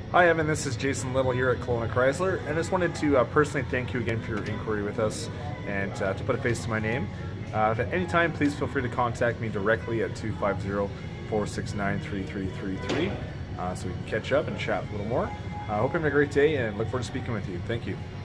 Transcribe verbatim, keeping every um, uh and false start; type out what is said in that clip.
Hi Evan, this is Jason Little here at Kelowna Chrysler, and I just wanted to uh, personally thank you again for your inquiry with us and uh, to put a face to my name. Uh, if at any time, please feel free to contact me directly at two five zero, four six nine, three three three three uh, so we can catch up and chat a little more. I uh, hope you're having a great day and look forward to speaking with you. Thank you.